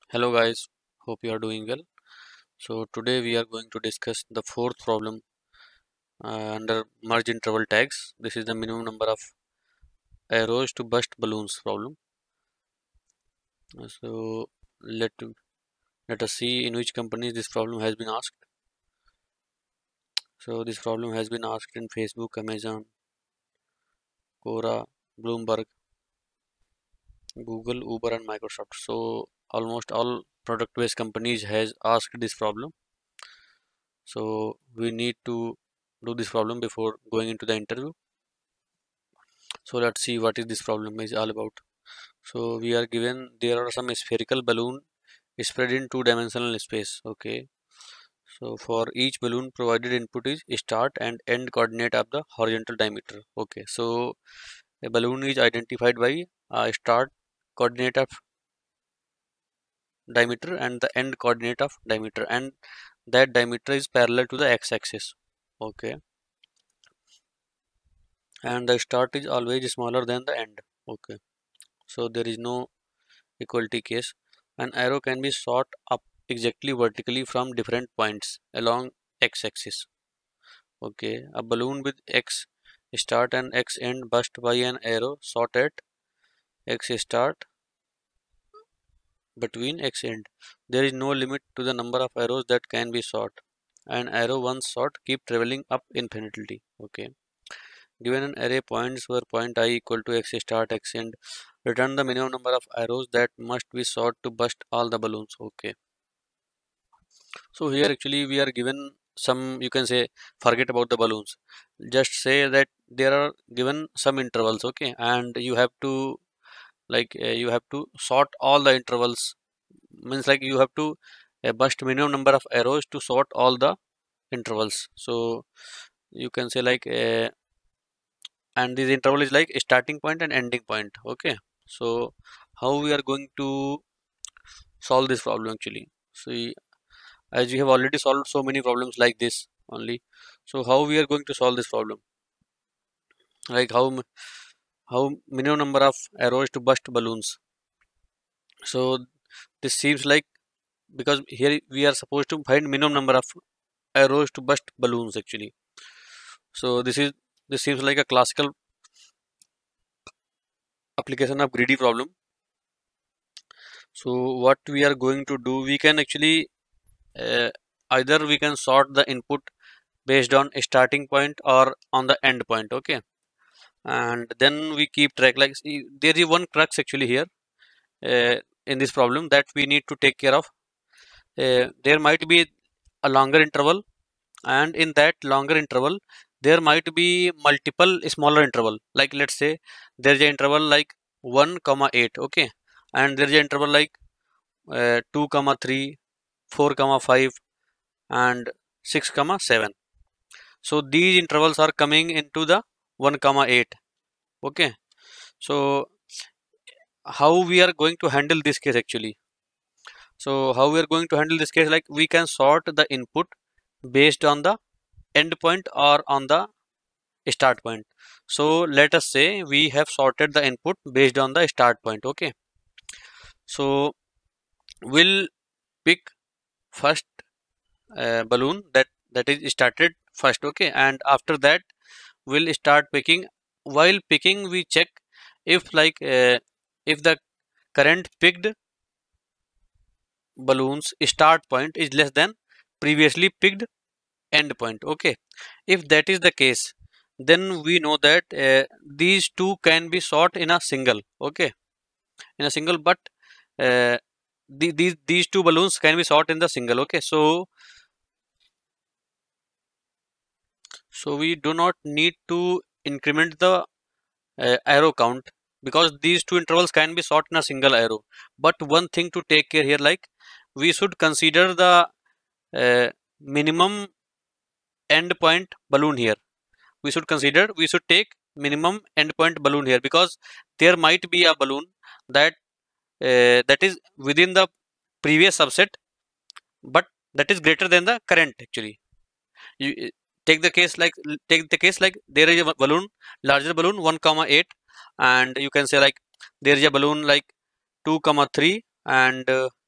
Hello guys, hope you are doing well. So today we are going to discuss the fourth problem under merge interval tags. This is the minimum number of arrows to burst balloons problem. So let let us see in which companies this problem has been asked. So this problem has been asked in Facebook, Amazon, Quora, Bloomberg, Google, Uber, and Microsoft. So almost all product-based companies has asked this problem. So we need to do this problem before going into the interview. So let's see what is this problem is all about. So we are given there are some spherical balloon spread in two-dimensional space. Okay. So for each balloon provided input is start and end coordinate of the horizontal diameter. Okay. So a balloon is identified by start coordinate of diameter and the end coordinate of diameter, and that diameter is parallel to the x-axis. Okay. And the start is always smaller than the end. Okay. So there is no equality case. An arrow can be shot up exactly vertically from different points along x-axis. Okay, a balloon with x start and x end burst by an arrow shot at x start between x end. There is no limit to the number of arrows that can be shot. An arrow once shot keep traveling up infinitely. Okay. Given an array points where point I equal to x start x end, return the minimum number of arrows that must be shot to burst all the balloons. Okay. So here actually we are given some, you can say, forget about the balloons. Just say that there are given some intervals, okay, and you have to you have to sort all the intervals. Means like you have to burst minimum number of arrows to sort all the intervals. So you can say and this interval is like a starting point and ending point. Okay. So how we are going to solve this problem actually? So as we have already solved so many problems like this only, so how we are going to solve this problem, like how minimum number of arrows to burst balloons. So this seems like, because here we are supposed to find minimum number of arrows to burst balloons actually. So this seems like a classical application of greedy problem. So what we are going to do, we can actually uh, either we can sort the input based on a starting point or on the end point. Okay. And then we keep track, like see, there is one crux actually here in this problem that we need to take care of. There might be a longer interval, and in that longer interval there might be multiple smaller interval, like let's say there's an interval like 1 comma 8. Okay. And there's an interval like 2 comma 3, 4 comma 5, and 6 comma 7. So these intervals are coming into the 1 comma 8. Okay. So how we are going to handle this case actually? So how we are going to handle this case, like we can sort the input based on the end point or on the start point. So let us say we have sorted the input based on the start point. Okay. So we'll pick first balloon that is started first. Okay. And after that we'll start picking. While picking we check if if the current picked balloon's start point is less than previously picked end point. Okay. If that is the case, then we know that these two can be shot in a single. Okay. In a single, but these two balloons can be shot in the single. Okay. So we do not need to increment the arrow count, because these two intervals can be shot in a single arrow. But one thing to take care here, like we should consider the minimum endpoint balloon here. We should take minimum endpoint balloon here, because there might be a balloon that that is within the previous subset, but that is greater than the current actually. You take the case like there is a balloon, larger balloon 1 comma 8, and you can say like there is a balloon like 2 comma 3 and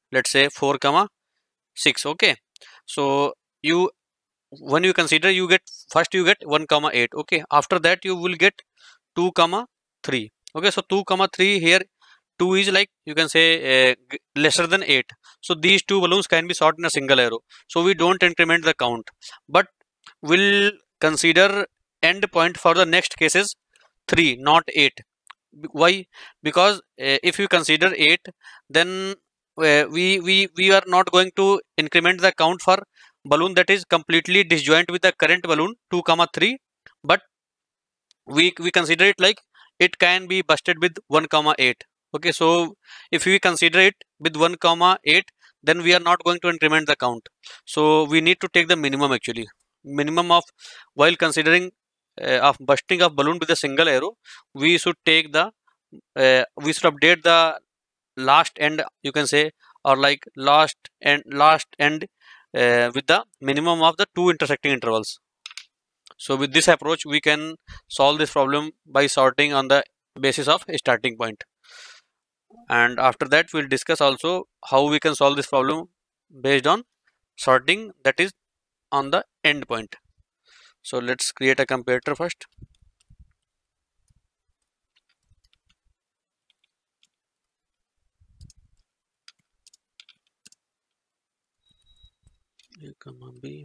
let's say 4 comma 6. Okay, so you when you consider, you get first you get 1 comma 8. Okay, after that you will get 2 comma 3. Okay, so 2 comma 3 here, 2 is like you can say lesser than 8, so these two balloons can be sorted in a single arrow, so we don't increment the count, but we'll consider end point for the next cases 3, not 8. Why? Because if you consider 8, then we are not going to increment the count for balloon that is completely disjoint with the current balloon 2 comma 3, but we consider it like it can be busted with 1 comma 8. Okay, so if we consider it with 1 comma 8, then we are not going to increment the count, so we need to take the minimum actually. Minimum of, while considering of busting of balloon with a single arrow, we should take the we should update the last end, you can say, or like last end with the minimum of the two intersecting intervals. So with this approach, we can solve this problem by sorting on the basis of a starting point. And after that, we'll discuss also how we can solve this problem based on sorting that is on the end point. So let's create a comparator first. A comma B,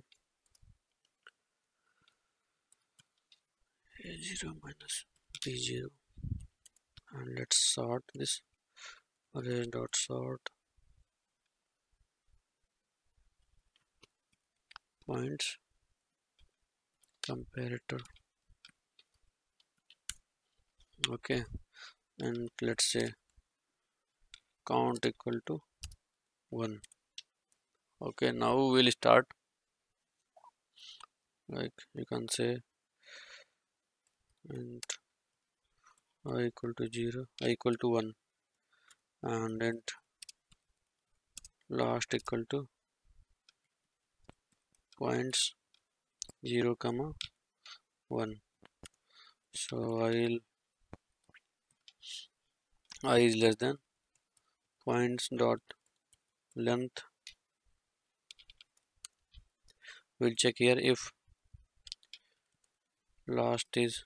A0 minus B0, and let's sort this array dot sort points comparator. Okay, and let's say count equal to 1. Okay, now we'll start, like you can say, and I equal to 0, I equal to 1, and then last equal to points 0 comma 1. So I is less than points dot length. We'll check here if last is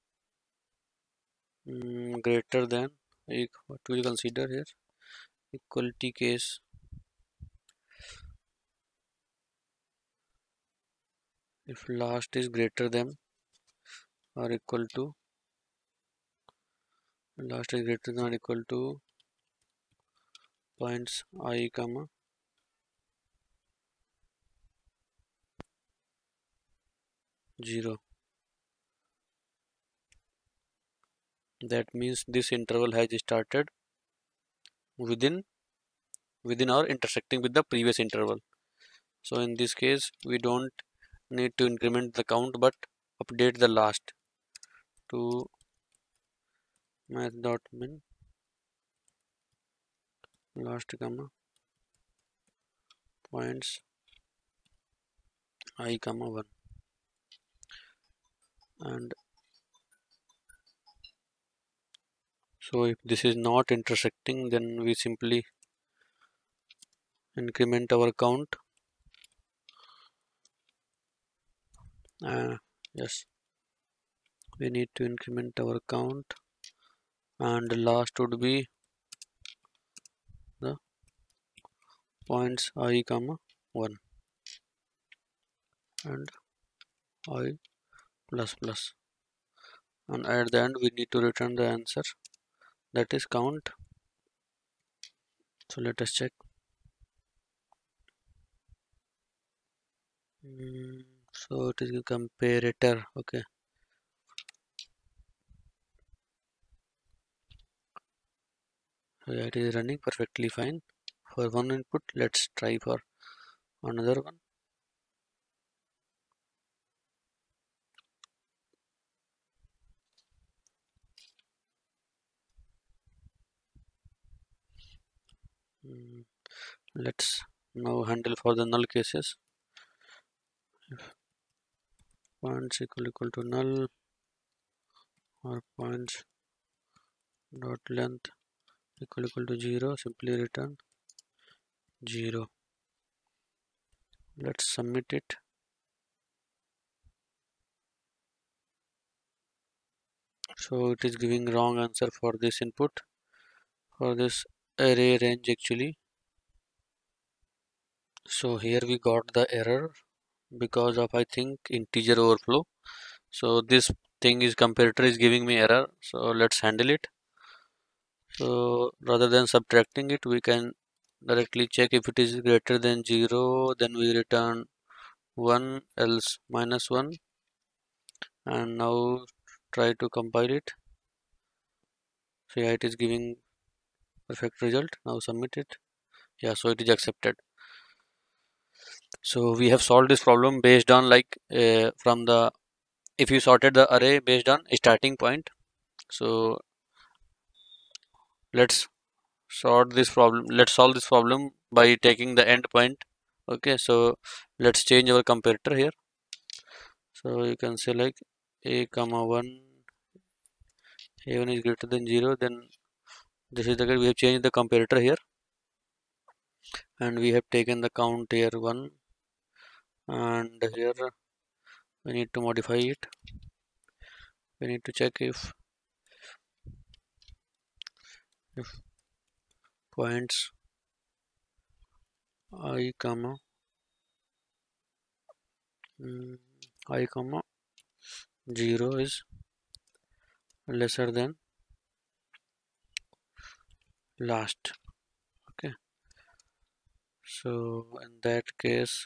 greater than, what we'll consider here, equality case. If last is greater than or equal to, last is greater than or equal to points I comma 0, that means this interval has started within or intersecting with the previous interval. So in this case, we don't need to increment the count but update the last to math.min last comma points I comma 1, and so if this is not intersecting, then we simply increment our count. Yes, we need to increment our count, and the last would be the points I comma 1 and I plus plus, and at the end we need to return the answer, that is count. So let us check. So it is a comparator. Okay, so yeah, it is running perfectly fine for one input. Let's try for another one. Let's now handle for the null cases. If points equal to null or points dot length equal to 0, simply return 0. Let's submit it. So it is giving wrong answer for this input, for this array range actually. So here we got the error because of, I think, integer overflow. So this thing is comparator is giving me error. So let's handle it. So rather than subtracting it, we can directly check. If it is greater than 0, then we return 1, else -1. And now try to compile it. So yeah, it is giving perfect result. Now submit it. Yeah, so it is accepted. So we have solved this problem based on like from the, if you sorted the array based on starting point. So let's solve this problem by taking the end point. Okay, so let's change our comparator here. So you can say like a comma 1, a1 is greater than 0, then this is the case. We have changed the comparator here, and we have taken the count here 1, and here we need to modify it. We need to check if points I comma I comma 0 is lesser than last. Okay, so in that case,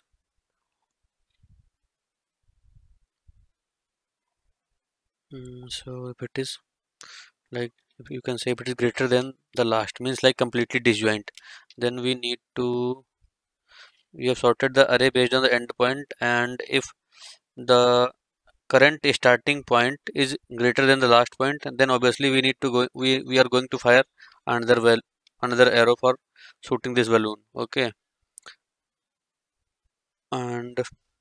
so if it is like, if you can say if it is greater than the last, means like completely disjoint, then we need to, we have sorted the array based on the endpoint, and if the current starting point is greater than the last point, then obviously we need to go, we are going to fire another arrow for shooting this balloon. Okay, and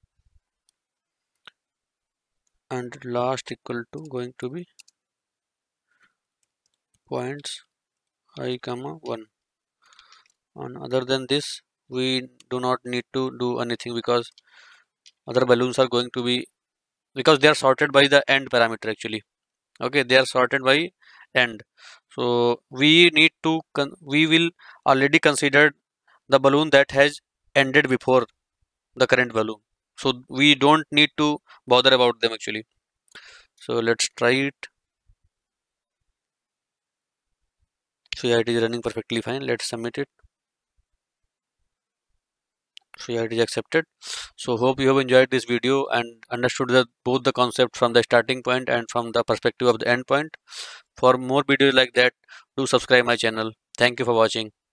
last equal to going to be points I comma 1. And other than this, we do not need to do anything, because other balloons are going to be, because they are sorted by the end parameter actually. Okay, they are sorted by end. So we need to we will already consider the balloon that has ended before the current balloon, so we don't need to bother about them actually. So let's try it. So yeah, it is running perfectly fine. Let's submit it. So yeah, it is accepted. So hope you have enjoyed this video and understood both the concept from the starting point and from the perspective of the end point. For more videos like that, do subscribe my channel. Thank you for watching.